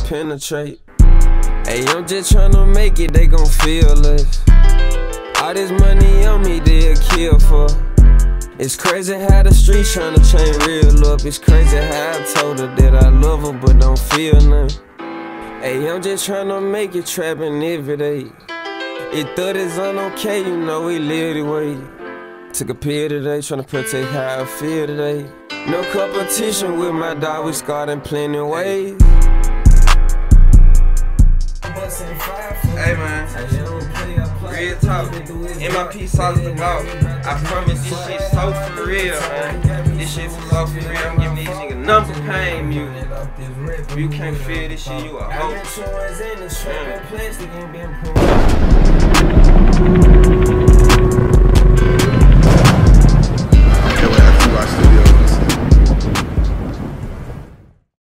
penetrate. Hey, I'm just tryna make it, they gon' feel us. All this money on me, they'll kill for. It's crazy how the streets tryna change real up. It's crazy how I told her that I love her but don't feel nothing. Hey, I'm just tryna make it, trapping every day. It 30s on okay, you know we live the way. Took a pill today, tryna protect how I feel today. No competition with my dog, we scarred in plenty ways. Hey man, real talk. MIP sauce the law. I promise this shit so for real, man. This shit so for real. I'm giving these niggas number pain music. If you can't feel this shit, you a hoe.